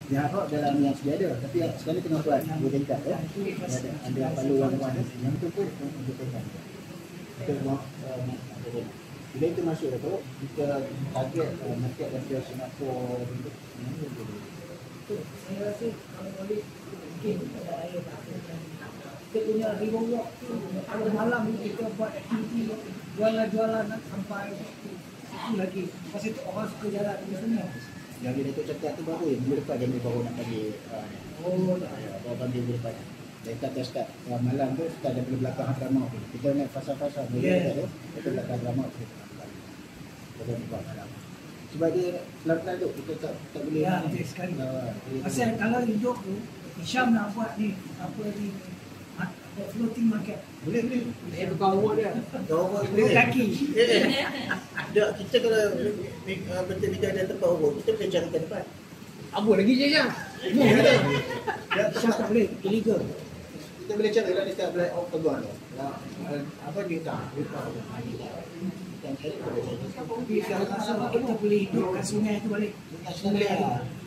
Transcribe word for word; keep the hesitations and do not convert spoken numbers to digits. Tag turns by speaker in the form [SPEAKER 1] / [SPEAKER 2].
[SPEAKER 1] Yang apa dalam yang sedia ada, tapi yang sekali tengah buat dua tingkat ya. Ada ada palu yang warna yang tu pun dua tingkat. Itu mau bila itu masuk tu kita target uh, market daripada Singapura untuk
[SPEAKER 2] saya rasa kalau boleh mungkin ada air kita punya river walk tu kalau malam kita buat aktiviti jualan-jualan sampai itu lagi pasal itu orang suka jalan di sana.
[SPEAKER 1] yang bila tu cakap tu baru yang minggu depan dia baru nak bagi uh,
[SPEAKER 2] Oh,
[SPEAKER 1] baru bagi minggu depan. Dia kata start uh, malam tu start daripada belakang asrama tu. Kita naik fasa-fasa dulu
[SPEAKER 2] Yeah.
[SPEAKER 1] tu kita belakang asrama tu. Kita buat malam. Sebab dia pelan-pelan tu kita tak tak boleh.
[SPEAKER 2] ya, betul sekali.
[SPEAKER 1] Uh,
[SPEAKER 2] Pasal kalau hidup tu Hisham nak buat ni apa ni apa floating market.
[SPEAKER 1] boleh boleh.
[SPEAKER 3] Dia bukan awak dia.
[SPEAKER 1] Orang
[SPEAKER 2] Boleh kaki.
[SPEAKER 1] Tak, kita kalau uh, betul kita ada tempat urut, kita boleh cari ke depan.
[SPEAKER 3] Apa lagi je ya?
[SPEAKER 2] Hisham tak boleh illegal.
[SPEAKER 1] Kita boleh cari lah dekat Black Octagon tu. Apa dia tak? Dia tak. Yang cari boleh cari.
[SPEAKER 2] Tapi kalau kita boleh hidup kat sungai tu balik.
[SPEAKER 1] Sungai lah.